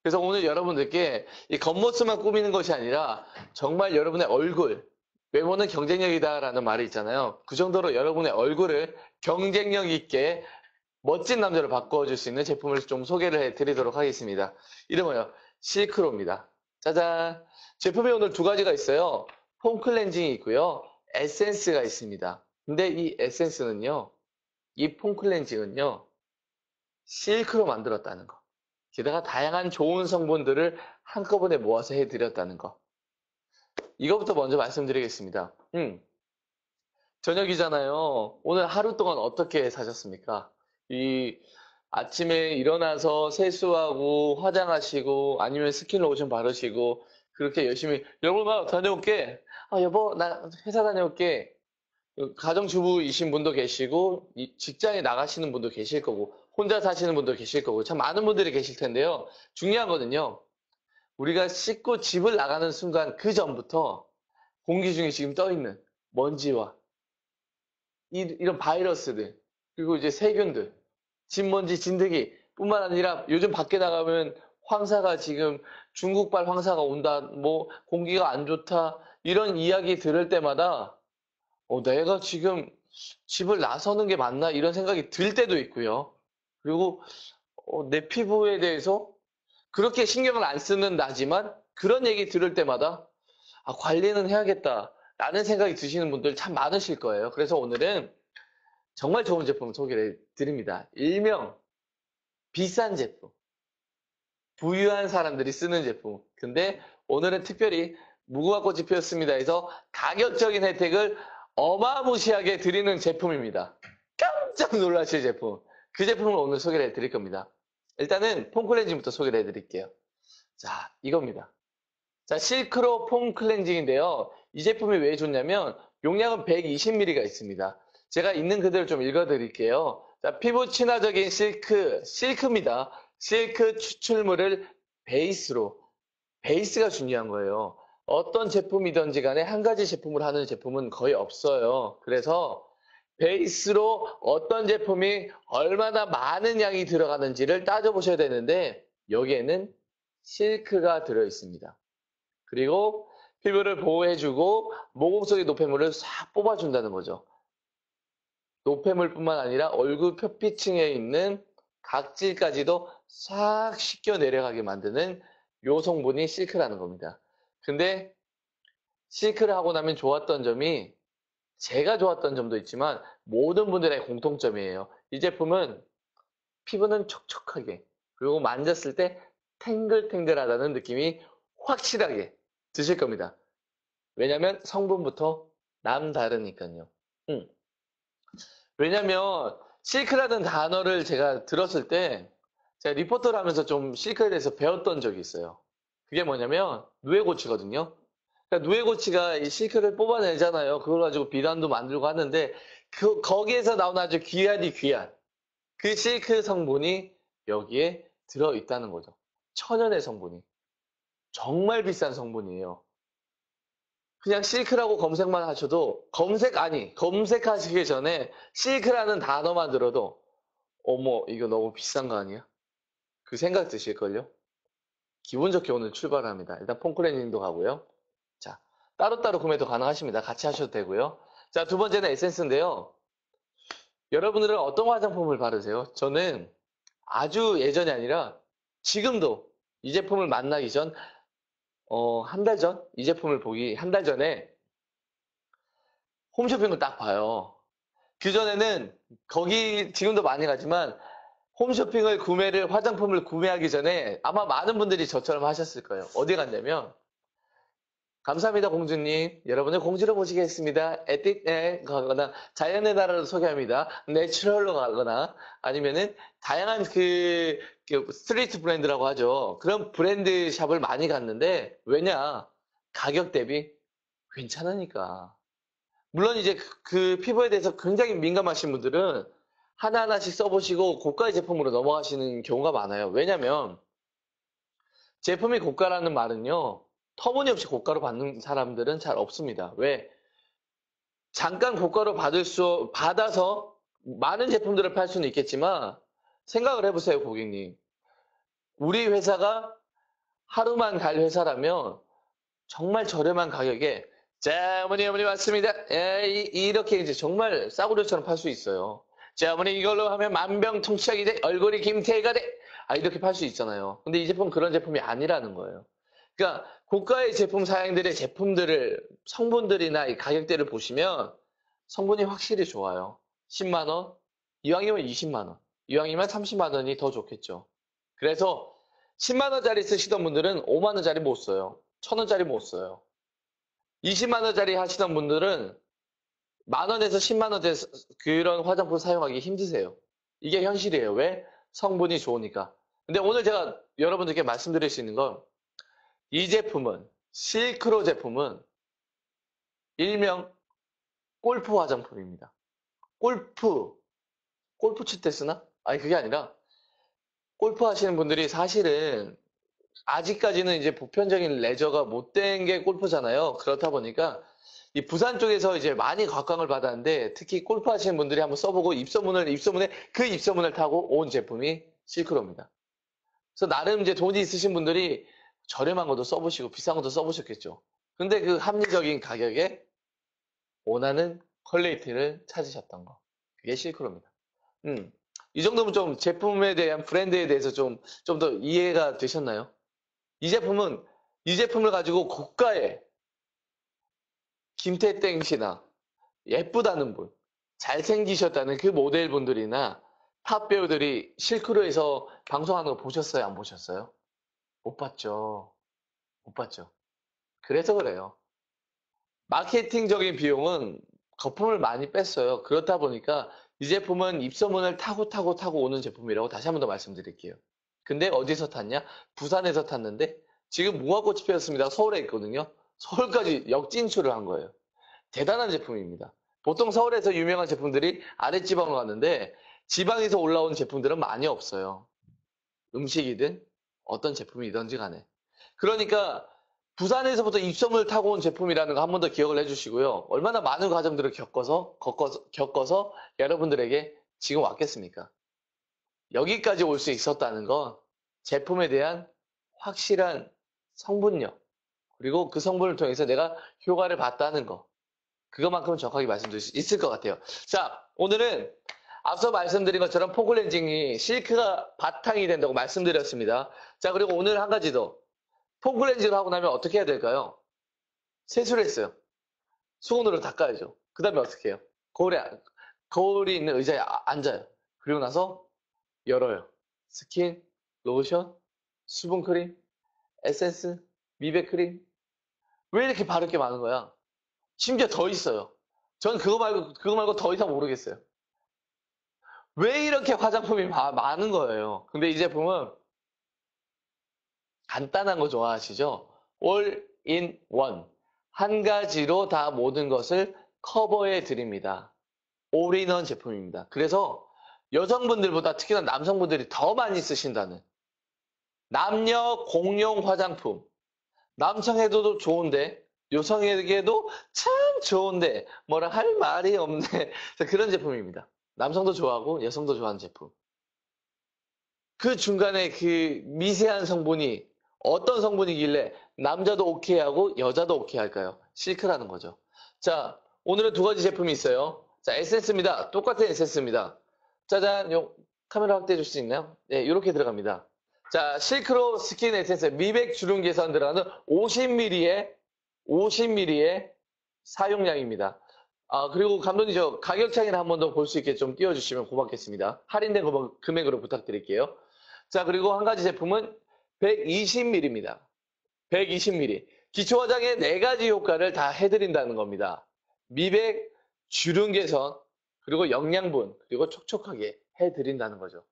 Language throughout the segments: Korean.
그래서 오늘 여러분들께 이 겉모습만 꾸미는 것이 아니라 정말 여러분의 얼굴, 외모는 경쟁력이다라는 말이 있잖아요. 그 정도로 여러분의 얼굴을 경쟁력 있게 멋진 남자로 바꿔줄 수 있는 제품을 좀 소개를 해드리도록 하겠습니다. 이름은요, 실크로입니다. 짜잔! 제품이 오늘 두 가지가 있어요. 폼 클렌징이 있고요. 에센스가 있습니다. 근데 이 에센스는요, 이 폼 클렌징은요, 실크로 만들었다는 거. 게다가 다양한 좋은 성분들을 한꺼번에 모아서 해드렸다는 거. 이거부터 먼저 말씀드리겠습니다. 저녁이잖아요. 오늘 하루 동안 어떻게 사셨습니까? 이 아침에 일어나서 세수하고 화장하시고 아니면 스킨로션 바르시고 그렇게 열심히 여보 나 다녀올게. 아 여보 나 회사 다녀올게. 가정주부이신 분도 계시고 직장에 나가시는 분도 계실 거고 혼자 사시는 분도 계실 거고 참 많은 분들이 계실 텐데요. 중요한 거는요. 우리가 씻고 집을 나가는 순간 그 전부터 공기 중에 지금 떠 있는 먼지와 이런 바이러스들, 그리고 이제 세균들, 진먼지, 진드기 뿐만 아니라 요즘 밖에 나가면 황사가 지금 중국발 황사가 온다, 뭐 공기가 안 좋다, 이런 이야기 들을 때마다 내가 지금 집을 나서는 게 맞나? 이런 생각이 들 때도 있고요. 그리고 내 피부에 대해서 그렇게 신경을 안 쓰는 나지만 그런 얘기 들을 때마다 관리는 해야겠다. 라는 생각이 드시는 분들 참 많으실 거예요. 그래서 오늘은 정말 좋은 제품 소개를 드립니다. 일명 비싼 제품, 부유한 사람들이 쓰는 제품. 근데 오늘은 특별히 무궁화 꽃이 피었습니다 해서 가격적인 혜택을 어마무시하게 드리는 제품입니다. 깜짝 놀라실 제품. 그 제품을 오늘 소개를 해드릴 겁니다. 일단은 폼 클렌징부터 소개를 해드릴게요. 자, 이겁니다. 자, 실크로 폼 클렌징인데요. 이 제품이 왜 좋냐면 용량은 120ml가 있습니다. 제가 있는 그대로 좀 읽어드릴게요. 자, 피부 친화적인 실크입니다. 실크 추출물을 베이스로, 베이스가 중요한 거예요. 어떤 제품이든지 간에 한 가지 제품을 하는 제품은 거의 없어요. 그래서 베이스로 어떤 제품이 얼마나 많은 양이 들어가는지를 따져보셔야 되는데 여기에는 실크가 들어 있습니다. 그리고 피부를 보호해주고 모공 속의 노폐물을 싹 뽑아준다는 거죠. 노폐물뿐만 아니라 얼굴 표피층에 있는 각질까지도 싹 씻겨 내려가게 만드는 요 성분이 실크라는 겁니다. 근데 실크를 하고 나면 좋았던 점이 제가 좋았던 점도 있지만 모든 분들의 공통점이에요. 이 제품은 피부는 촉촉하게 그리고 만졌을 때 탱글탱글하다는 느낌이 확실하게 드실 겁니다. 왜냐면 성분부터 남다르니까요. 음. 왜냐면 실크라는 단어를 제가 들었을 때 제가 리포터를 하면서 좀 실크에 대해서 배웠던 적이 있어요. 그게 뭐냐면 누에고치거든요. 그러니까 누에고치가 이 실크를 뽑아내잖아요. 그걸 가지고 비단도 만들고 하는데 거기에서 나오는 아주 귀하디 귀한 그 실크 성분이 여기에 들어있다는 거죠. 천연의 성분이. 정말 비싼 성분이에요. 그냥 실크라고 검색만 하셔도 검색하시기 전에 실크라는 단어만 들어도 어머 이거 너무 비싼 거 아니야? 그 생각 드실걸요? 기분 좋게 오늘 출발합니다. 일단 폼클렌징도 가고요. 자, 따로따로 구매도 가능하십니다. 같이 하셔도 되고요. 자, 두 번째는 에센스인데요. 여러분들은 어떤 화장품을 바르세요? 저는 아주 예전이 아니라 지금도 이 제품을 만나기 전, 한 달 전? 이 제품을 보기 한 달 전에 홈쇼핑을 딱 봐요. 그전에는 거기 지금도 많이 가지만 홈쇼핑을 화장품을 구매하기 전에 아마 많은 분들이 저처럼 하셨을 거예요. 어디 갔냐면 감사합니다 공주님. 여러분의 공주로 모시겠습니다. 에뛰에 가거나 자연의 나라로 소개합니다. 내추럴로 가거나 아니면은 다양한 그 스트리트 브랜드라고 하죠. 그런 브랜드 샵을 많이 갔는데 왜냐? 가격 대비 괜찮으니까. 물론 이제 그 피부에 대해서 굉장히 민감하신 분들은 하나하나씩 써보시고 고가의 제품으로 넘어가시는 경우가 많아요. 왜냐면 제품이 고가라는 말은요. 터무니없이 고가로 받는 사람들은 잘 없습니다. 왜? 잠깐 고가로 받아서 많은 제품들을 팔 수는 있겠지만 생각을 해보세요, 고객님. 우리 회사가 하루만 갈 회사라면 정말 저렴한 가격에 자, 어머니 왔습니다. 예, 이렇게 이제 정말 싸구려처럼 팔 수 있어요. 자, 어머니 이걸로 하면 만병통치약이 돼. 얼굴이 김태희가 돼. 아, 이렇게 팔 수 있잖아요. 근데 이 제품은 그런 제품이 아니라는 거예요. 그러니까 고가의 제품 사양들의 제품들을 성분들이나 이 가격대를 보시면 성분이 확실히 좋아요. 10만 원, 이왕이면 20만 원, 이왕이면 30만 원이 더 좋겠죠. 그래서 10만 원짜리 쓰시던 분들은 5만 원짜리 못 써요. 1천 원짜리 못 써요. 20만 원짜리 하시던 분들은 만 원에서 10만 원대 그런 화장품 사용하기 힘드세요. 이게 현실이에요. 왜? 성분이 좋으니까. 근데 오늘 제가 여러분들께 말씀드릴 수 있는 건 이 제품은 실크로 제품은 일명 골프 화장품입니다. 골프 칠 때 쓰나? 아니 그게 아니라 골프 하시는 분들이 사실은 아직까지는 이제 보편적인 레저가 못 된 게 골프잖아요. 그렇다 보니까 이 부산 쪽에서 이제 많이 각광을 받았는데 특히 골프 하시는 분들이 한번 써보고 입소문을 타고 온 제품이 실크로입니다. 그래서 나름 이제 돈이 있으신 분들이 저렴한 것도 써보시고 비싼 것도 써보셨겠죠. 근데 그 합리적인 가격에 원하는 퀄리티를 찾으셨던 거. 그게 실크로입니다. 음. 이 정도면 좀 제품에 대한 브랜드에 대해서 좀 더 이해가 되셨나요? 이 제품을 가지고 고가의 김태땡 씨나 예쁘다는 분, 잘생기셨다는 그 모델분들이나 탑 배우들이 실크로에서 방송하는 거 보셨어요? 안 보셨어요? 못 봤죠. 못 봤죠. 그래서 그래요. 마케팅적인 비용은 거품을 많이 뺐어요. 그렇다 보니까 이 제품은 입소문을 타고 오는 제품이라고 다시 한 번 더 말씀드릴게요. 근데 어디서 탔냐? 부산에서 탔는데 지금 무화꽃이 피었습니다. 서울에 있거든요. 서울까지 역진출을 한 거예요. 대단한 제품입니다. 보통 서울에서 유명한 제품들이 아랫지방으로 갔는데 지방에서 올라온 제품들은 많이 없어요. 음식이든 어떤 제품이든지 간에. 그러니까 부산에서부터 입소문을 타고 온 제품이라는 거 한 번 더 기억을 해주시고요. 얼마나 많은 과정들을 겪어서 여러분들에게 지금 왔겠습니까? 여기까지 올 수 있었다는 건 제품에 대한 확실한 성분력, 그리고 그 성분을 통해서 내가 효과를 봤다는 거. 그것만큼은 정확하게 말씀드릴 수 있을 것 같아요. 자, 오늘은 앞서 말씀드린 것처럼 포클렌징이 실크가 바탕이 된다고 말씀드렸습니다. 자, 그리고 오늘 한 가지 더. 포클렌징을 하고 나면 어떻게 해야 될까요? 세수를 했어요. 수건으로 닦아야죠. 그 다음에 어떻게 해요? 거울이 있는 의자에 앉아요. 그리고 나서 열어요. 스킨, 로션, 수분크림, 에센스, 미백크림. 왜 이렇게 바를 게 많은 거야? 심지어 더 있어요. 전 그거 말고 더 이상 모르겠어요. 왜 이렇게 화장품이 많은 거예요? 근데 이 제품은 간단한 거 좋아하시죠? All in one. 한 가지로 다 모든 것을 커버해 드립니다. 올인원 제품입니다. 그래서 여성분들보다 특히나 남성분들이 더 많이 쓰신다는 남녀 공용 화장품. 남성에게도 좋은데 여성에게도 참 좋은데 뭐라 할 말이 없네. 그런 제품입니다. 남성도 좋아하고 여성도 좋아하는 제품. 그 중간에 그 미세한 성분이 어떤 성분이길래 남자도 오케이 하고 여자도 오케이 할까요? 실크라는 거죠. 자, 오늘은 두 가지 제품이 있어요. 자, 에센스입니다. 똑같은 에센스입니다. 짜잔, 요 카메라 확대해 줄 수 있나요? 네, 이렇게 들어갑니다. 자, 실크로 스킨 에센스 미백 주름 개선 들어가는 50ml의 사용량입니다. 아, 그리고 감독님 저 가격 차이를 한 번 더 볼 수 있게 좀 띄워주시면 고맙겠습니다. 할인된 금액으로 부탁드릴게요. 자, 그리고 한 가지 제품은 120ml입니다. 120ml. 기초 화장의 네 가지 효과를 다 해드린다는 겁니다. 미백, 주름 개선, 그리고 영양분, 그리고 촉촉하게 해드린다는 거죠.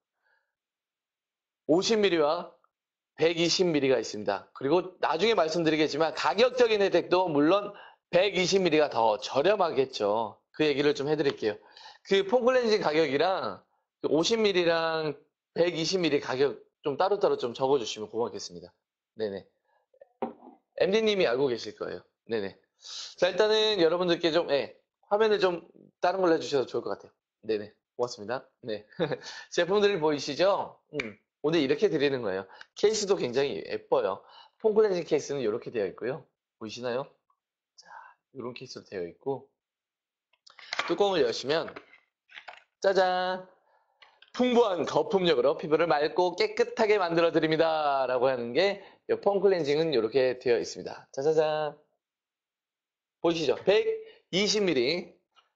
50ml와 120ml가 있습니다. 그리고 나중에 말씀드리겠지만 가격적인 혜택도 물론 120ml가 더 저렴하겠죠. 그 얘기를 좀 해드릴게요. 그 폼클렌징 가격이랑 50ml랑 120ml 가격 좀 따로따로 좀 적어주시면 고맙겠습니다. 네네. MD님이 알고 계실 거예요. 네네. 자, 일단은 여러분들께 좀, 화면을 좀 다른 걸로 해주셔도 좋을 것 같아요. 네네. 고맙습니다. 네. 제품들이 보이시죠? 오늘 이렇게 드리는 거예요. 케이스도 굉장히 예뻐요. 폼 클렌징 케이스는 이렇게 되어 있고요. 보이시나요? 자, 이런 케이스로 되어 있고 뚜껑을 여시면 짜잔! 풍부한 거품력으로 피부를 맑고 깨끗하게 만들어 드립니다. 라고 하는 게 폼 클렌징은 이렇게 되어 있습니다. 짜자잔! 보이시죠? 120ml.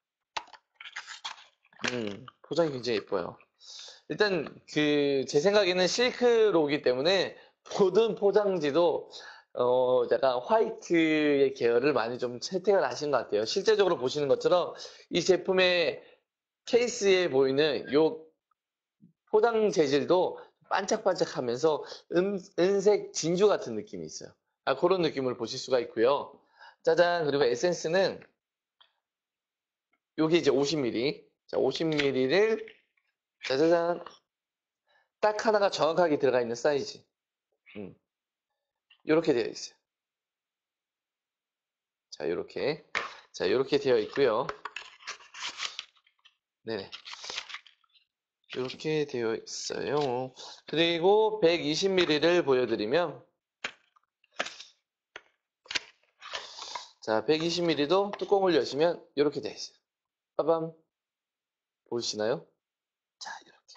포장이 굉장히 예뻐요. 일단 제 생각에는 실크로우기 때문에 모든 포장지도 약간 화이트의 계열을 많이 좀 채택을 하신 것 같아요. 실제적으로 보시는 것처럼 이 제품의 케이스에 보이는 요 포장 재질도 반짝반짝하면서 은색 진주 같은 느낌이 있어요. 그런 느낌을 보실 수가 있고요. 짜잔! 그리고 에센스는 여기 이제 50ml. 자, 50ml를 짜자잔! 딱 하나가 정확하게 들어가 있는 사이즈. 이렇게 되어 있어요. 자, 이렇게. 자, 이렇게 되어 있고요. 네네. 이렇게 되어 있어요. 그리고 120ml를 보여드리면, 자, 120ml도 뚜껑을 여시면 이렇게 되어 있어요. 빠밤. 보이시나요? 자, 이렇게.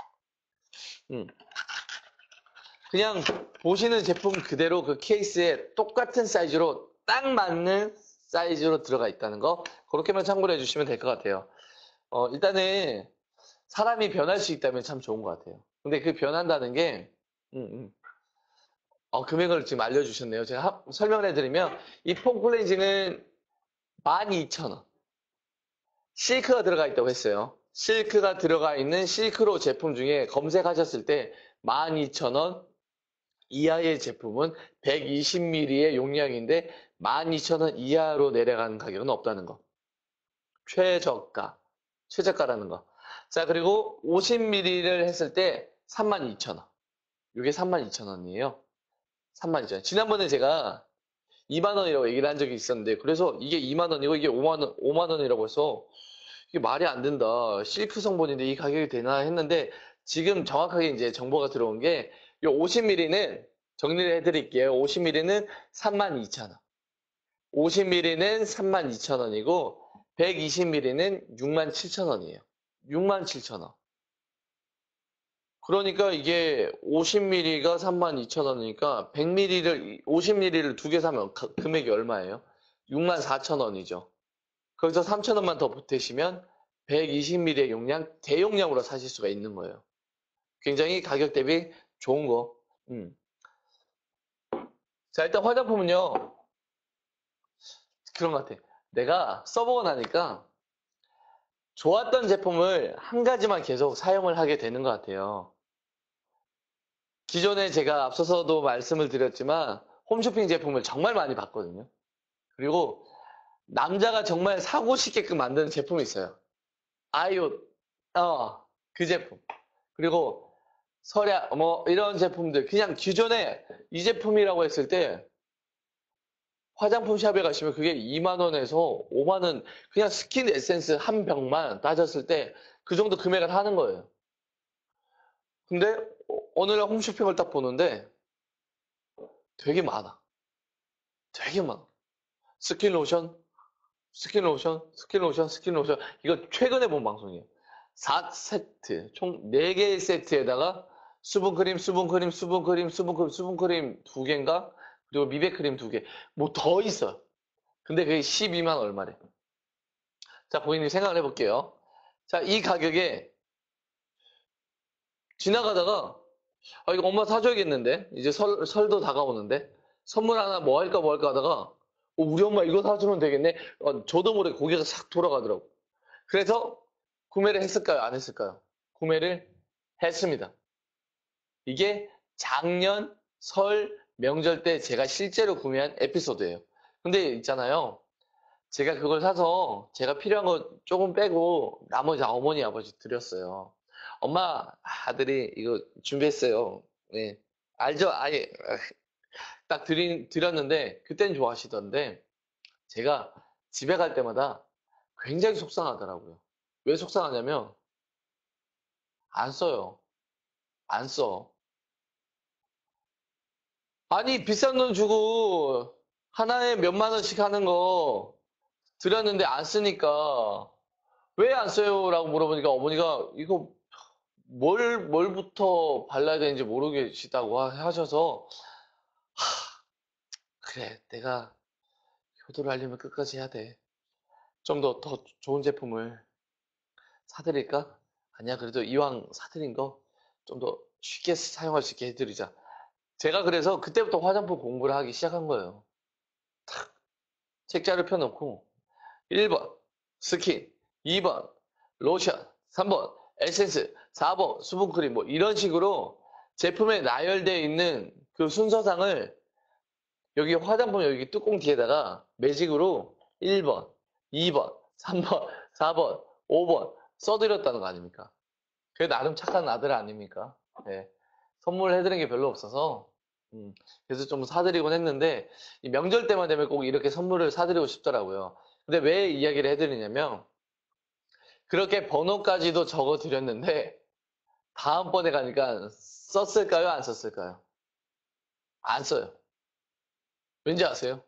그냥 보시는 제품 그대로 그 케이스에 똑같은 사이즈로 딱 맞는 사이즈로 들어가 있다는 거, 그렇게만 참고를 해주시면 될 것 같아요. 일단은 사람이 변할 수 있다면 참 좋은 것 같아요. 근데 그 변한다는 게, 음, 음. 금액을 지금 알려주셨네요. 제가 설명을 해드리면, 이 폼 클렌징은 12,000원. 실크가 들어가 있다고 했어요. 실크가 들어가 있는 실크로 제품 중에 검색하셨을 때 12,000원 이하의 제품은 120ml의 용량인데 12,000원 이하로 내려가는 가격은 없다는 거. 최저가. 최저가라는 거. 자, 그리고 50ml를 했을 때 32,000원. 이게 32,000원이에요. 32,000원. 지난번에 제가 2만 원이라고 얘기를 한 적이 있었는데, 그래서 이게 2만 원이고 이게 5만 원, 5만 원이라고 해서 이게 말이 안 된다. 실크 성분인데 이 가격이 되나 했는데, 지금 정확하게 이제 정보가 들어온 게, 이 50ml는 정리를 해드릴게요. 50ml는 32,000원. 50ml는 32,000원이고, 120ml는 67,000원이에요. 67,000원. 그러니까 이게 50ml가 32,000원이니까 100ml를 50ml를 두 개 사면 금액이 얼마예요? 64,000원이죠. 거기서 3,000원만 더 보태시면 120ml의 용량 대용량으로 사실 수가 있는 거예요. 굉장히 가격 대비 좋은 거. 음. 자, 일단 화장품은요. 그런 것 같아. 내가 써보고 나니까 좋았던 제품을 한 가지만 계속 사용을 하게 되는 것 같아요. 기존에 제가 앞서서도 말씀을 드렸지만 홈쇼핑 제품을 정말 많이 봤거든요. 그리고 남자가 정말 사고 싶게끔 만드는 제품이 있어요. 아이옷, 그 제품. 그리고 설야, 뭐 이런 제품들 그냥 기존에 이 제품이라고 했을 때 화장품 샵에 가시면 그게 2만 원에서 5만 원, 그냥 스킨 에센스 한 병만 따졌을 때 그 정도 금액을 하는 거예요. 근데 어느 날 홈쇼핑을 딱 보는데 되게 많아. 되게 많아. 스킨 로션, 스킨 로션, 스킨 로션, 스킨 로션. 이거 최근에 본 방송이에요. 4세트, 총 4개의 세트에다가 수분크림, 수분크림, 수분크림, 수분크림, 수분크림 2개인가? 그리고 미백크림 2개. 뭐 더 있어요. 근데 그게 12만 얼마래. 자, 고객님 생각을 해볼게요. 자, 이 가격에 지나가다가, 이거 엄마 사줘야겠는데? 이제 설도 다가오는데? 선물 하나 뭐 할까 뭐 할까 하다가, 우리 엄마 이거 사주면 되겠네? 저도 모르게 고개가 싹 돌아가더라고. 그래서 구매를 했을까요? 안 했을까요? 구매를 했습니다. 이게 작년 설 명절 때 제가 실제로 구매한 에피소드예요. 근데 있잖아요. 제가 그걸 사서 제가 필요한 거 조금 빼고 나머지 어머니 아버지 드렸어요. 엄마 아들이 이거 준비했어요. 네. 알죠? 아예 딱 드렸는데 그땐 좋아하시던데 제가 집에 갈 때마다 굉장히 속상하더라고요. 왜 속상하냐면 안 써요. 안 써. 아니, 비싼 돈 주고 하나에 몇만 원씩 하는 거 드렸는데 안 쓰니까 왜 안 써요? 라고 물어보니까 어머니가 이거 뭘부터 발라야 되는지 모르겠다고 하셔서 그래, 내가 효도를 하려면 끝까지 해야 돼. 좀 더 좋은 제품을 사드릴까? 아니야, 그래도 이왕 사드린 거 좀 더 쉽게 사용할 수 있게 해드리자. 제가 그래서 그때부터 화장품 공부를 하기 시작한 거예요. 책자를 펴놓고 1번 스킨, 2번 로션, 3번 에센스, 4번 수분크림 뭐 이런 식으로 제품에 나열되어 있는 그 순서상을 여기 화장품 여기 뚜껑 뒤에다가 매직으로 1번, 2번, 3번, 4번, 5번 써드렸다는 거 아닙니까? 그게 나름 착한 아들 아닙니까? 네. 선물해드린 게 별로 없어서 그래서 좀 사드리곤 했는데 이 명절 때만 되면 꼭 이렇게 선물을 사드리고 싶더라고요. 근데 왜 이야기를 해드리냐면 그렇게 번호까지도 적어드렸는데 다음번에 가니까 썼을까요? 안 썼을까요? 안 써요. 왠지 아세요?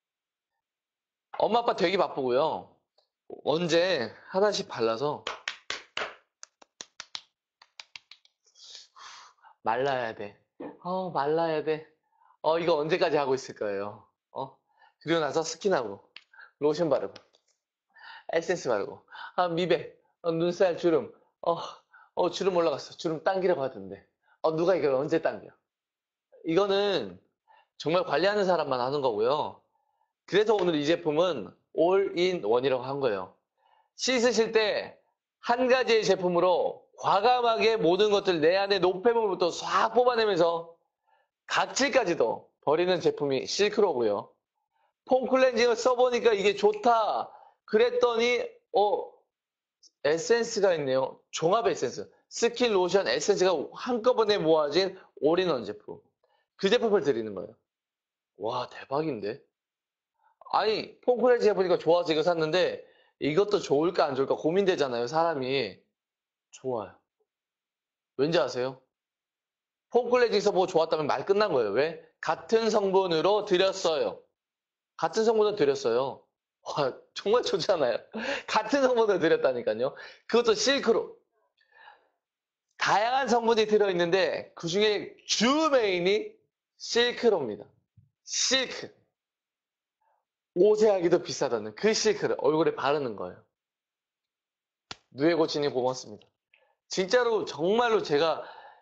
엄마 아빠 되게 바쁘고요. 언제 하나씩 발라서 말라야 돼. 말라야 돼. 이거 언제까지 하고 있을 거예요? 그리고 나서 스킨하고 로션 바르고 에센스 바르고 미백, 눈살 주름, 주름 올라갔어. 주름 당기라고 하던데. 누가 이걸 언제 당겨? 이거는 정말 관리하는 사람만 하는 거고요. 그래서 오늘 이 제품은 올인원이라고 한 거예요. 씻으실 때 한 가지의 제품으로 과감하게 모든 것들 내 안에 노폐물부터 싹 뽑아내면서 각질까지도 버리는 제품이 실크로고요. 폼 클렌징을 써보니까 이게 좋다. 그랬더니 에센스가 있네요. 종합 에센스. 스킨, 로션, 에센스가 한꺼번에 모아진 올인원 제품. 그 제품을 드리는 거예요. 와, 대박인데? 아니, 폼 클렌징 해보니까 좋아서 이거 샀는데 이것도 좋을까 안 좋을까 고민되잖아요, 사람이. 좋아요. 왠지 아세요? 폼 클렌징 써보고 좋았다면 말 끝난 거예요. 왜? 같은 성분으로 드렸어요. 같은 성분을 드렸어요. 와, 정말 좋잖아요. 같은 성분을 드렸다니까요. 그것도 실크로. 다양한 성분이 들어있는데 그 중에 주 메인이 실크로입니다. 실크. 옷에 하기도 비싸다는 그 실크를 얼굴에 바르는 거예요. 누에고치님 고맙습니다. 진짜로 정말로 제가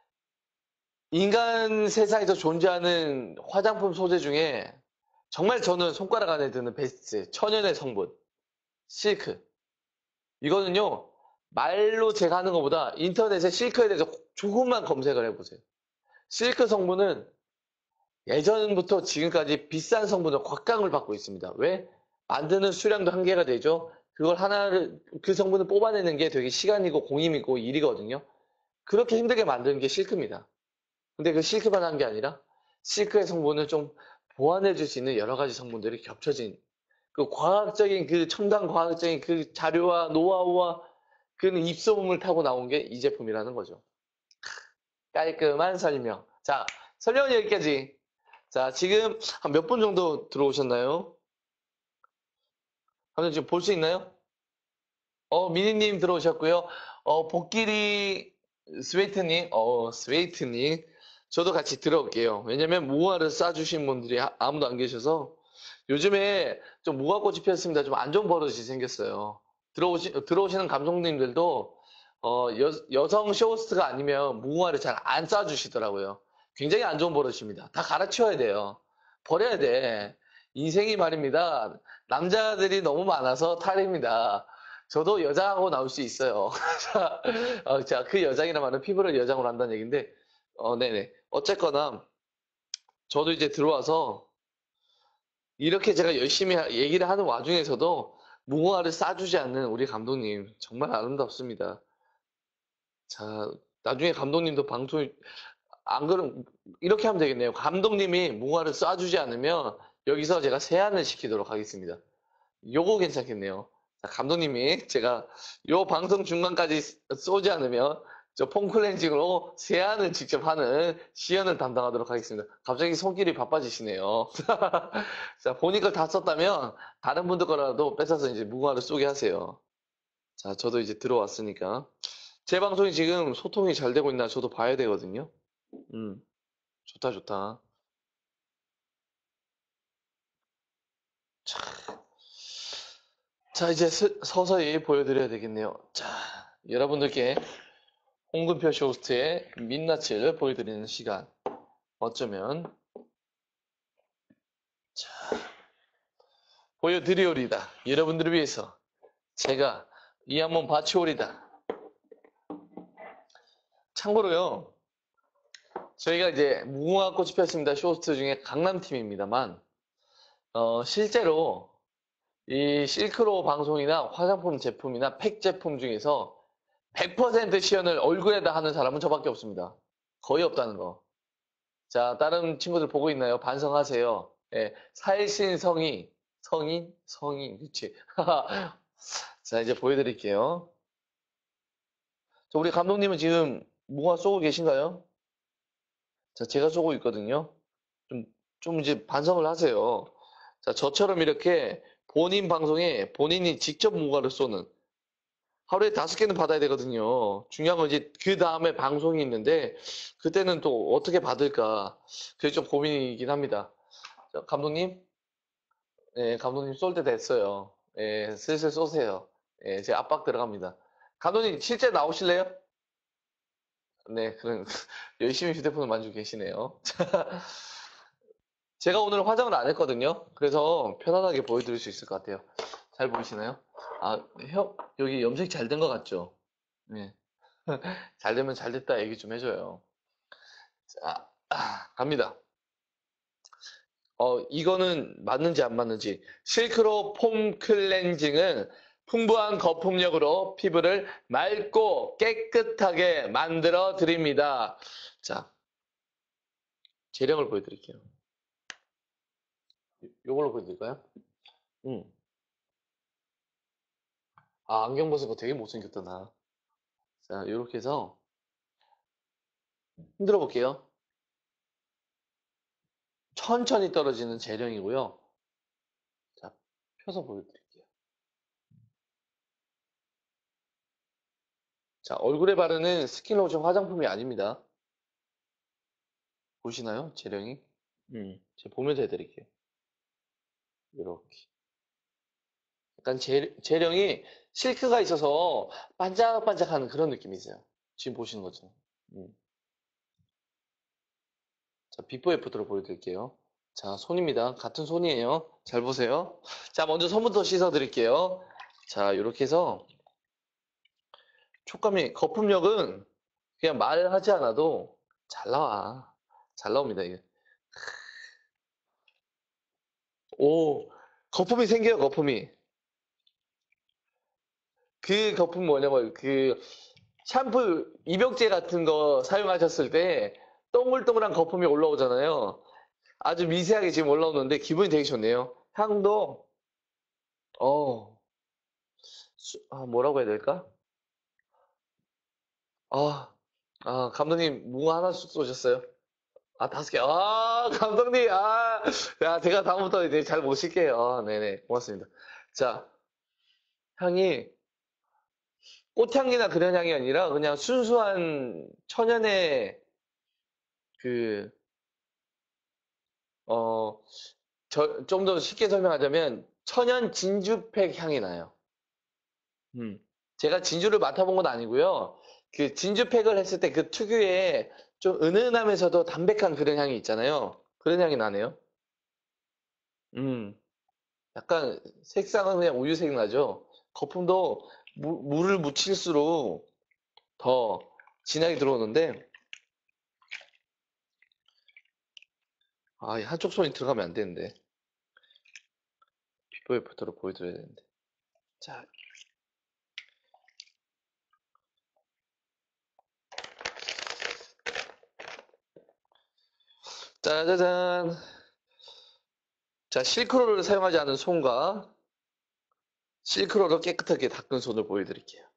인간 세상에서 존재하는 화장품 소재 중에 정말 저는 손가락 안에 드는 베스트 천연의 성분 실크. 이거는요 말로 제가 하는 것보다 인터넷에 실크에 대해서 조금만 검색을 해보세요. 실크 성분은 예전부터 지금까지 비싼 성분으로 곽강을 받고 있습니다. 왜? 만드는 수량도 한계가 되죠. 그걸 하나를 그 성분을 뽑아내는 게 되게 시간이고 공임이고 일이거든요. 그렇게 힘들게 만드는 게 실크입니다. 근데 그 실크만 한 게 아니라 실크의 성분을 좀 보완해 줄 수 있는 여러 가지 성분들이 겹쳐진 그 과학적인 그 첨단 과학적인 그 자료와 노하우와 그 입소문을 타고 나온 게 이 제품이라는 거죠. 깔끔한 설명. 자, 설명은 여기까지. 자, 지금 한 몇 분 정도 들어오셨나요? 한번 지금 볼 수 있나요? 미니님 들어오셨고요. 복길이 스웨이트님. 저도 같이 들어올게요. 왜냐면 무화를 싸주신 분들이 아무도 안 계셔서 요즘에 좀 무화꽃이 피었습니다. 좀 안 좋은 버릇이 생겼어요. 들어오시는 감독님들도 여성 쇼호스트가 아니면 무화를 잘 안 싸주시더라고요. 굉장히 안 좋은 버릇입니다. 다 갈아치워야 돼요. 버려야 돼. 인생이 말입니다. 남자들이 너무 많아서 탈입니다. 저도 여장하고 나올 수 있어요. 자, 그 여장이란 말은 피부를 여장으로 한다는 얘기인데, 네네. 어쨌거나, 저도 이제 들어와서, 이렇게 제가 열심히 얘기를 하는 와중에서도, 무궁화를 싸주지 않는 우리 감독님, 정말 아름답습니다. 자, 나중에 감독님도 방송, 안 그럼, 이렇게 하면 되겠네요. 감독님이 무궁화를 쏴주지 않으면, 여기서 제가 세안을 시키도록 하겠습니다. 요거 괜찮겠네요. 자, 감독님이 제가 요 방송 중간까지 쏘지 않으면 저 폼클렌징으로 세안을 직접 하는 시연을 담당하도록 하겠습니다. 갑자기 손길이 바빠지시네요. 자, 본인 걸 다 썼다면 다른 분들 거라도 뺏어서 이제 무궁화를 쏘게 하세요. 자, 저도 이제 들어왔으니까. 제 방송이 지금 소통이 잘 되고 있나 저도 봐야 되거든요. 좋다, 좋다. 자, 이제 서서히 보여드려야 되겠네요. 자, 여러분들께 홍근표 쇼호스트의 민낯을 보여드리는 시간. 어쩌면, 자, 보여드리오리다. 여러분들을 위해서 제가 이 한번 바치오리다. 참고로요, 저희가 이제 무궁화 꽃이 폈습니다. 쇼호스트 중에 강남팀입니다만, 실제로 이 실크로 방송이나 화장품 제품이나 팩 제품 중에서 100% 시연을 얼굴에다 하는 사람은 저밖에 없습니다. 거의 없다는 거. 자, 다른 친구들 보고 있나요? 반성하세요. 예, 성인, 그치. 자, 이제 보여드릴게요. 자, 우리 감독님은 지금 무궁화 쏘고 계신가요? 자, 제가 쏘고 있거든요. 좀 이제 반성을 하세요. 자, 저처럼 이렇게 본인 방송에 본인이 직접 무궁화를 쏘는 하루에 5개는 받아야 되거든요. 중요한 건 이제 그 다음에 방송이 있는데 그때는 또 어떻게 받을까 그게 좀 고민이긴 합니다. 자, 감독님, 예, 감독님 쏠 때 됐어요. 예, 슬슬 쏘세요. 예, 제 압박 들어갑니다. 감독님 실제 나오실래요? 네, 그럼 열심히 휴대폰을 만지고 계시네요. 제가 오늘 화장을 안 했거든요. 그래서 편안하게 보여드릴 수 있을 것 같아요. 잘 보이시나요? 아, 여기 염색 잘 된 것 같죠? 네. 잘 되면 잘 됐다 얘기 좀 해줘요. 자, 갑니다. 이거는 맞는지 안 맞는지. 실크로 폼 클렌징은 풍부한 거품력으로 피부를 맑고 깨끗하게 만들어 드립니다. 자, 재령을 보여드릴게요. 요걸로 보여드릴까요? 음. 아, 안경 벗은 거 되게 못생겼다, 나. 자, 요렇게 해서 흔들어 볼게요. 천천히 떨어지는 재령이고요. 자, 펴서 보여드릴게요. 자, 얼굴에 바르는 스킨로션 화장품이 아닙니다. 보시나요? 재령이? 제가 보면서 해드릴게요. 이렇게. 약간 재령이 실크가 있어서 반짝반짝하는 그런 느낌이 있어요. 지금 보시는 것처럼. 음. 자, 비포 애프터로 보여드릴게요. 자, 손입니다. 같은 손이에요. 잘 보세요. 자, 먼저 손부터 씻어드릴게요. 자, 이렇게 해서 촉감이, 거품력은 그냥 말하지 않아도 잘 나와. 잘 나옵니다, 이게. 오, 거품이 생겨요, 거품이. 그 거품 뭐냐면, 그 샴푸, 입욕제 같은 거 사용하셨을 때 동글동글한 거품이 올라오잖아요. 아주 미세하게 지금 올라오는데 기분이 되게 좋네요. 향도, 어, 뭐라고 해야 될까? 아, 감독님, 무궁화 하나 쏘셨어요? 아, 5개. 감독님, 야, 제가 다음부터 이제 잘 모실게요. 네네, 고맙습니다. 자, 향이 꽃향기나 그런 향이 아니라 그냥 순수한 천연의 그, 어, 좀 더 쉽게 설명하자면 천연 진주팩 향이 나요. 음. 제가 진주를 맡아본 건 아니고요. 그 진주팩을 했을 때 그 특유의 좀 은은하면서도 담백한 그런 향이 있잖아요. 그런 향이 나네요. 음. 약간 색상은 그냥 우유색 나죠. 거품도 물을 묻힐수록 더 진하게 들어오는데 이 한쪽 손이 들어가면 안 되는데 비포 애프터로 보여드려야 되는데 자 짜자잔 자 실크로를 사용하지 않은 손과 실크로로 깨끗하게 닦은 손을 보여드릴게요.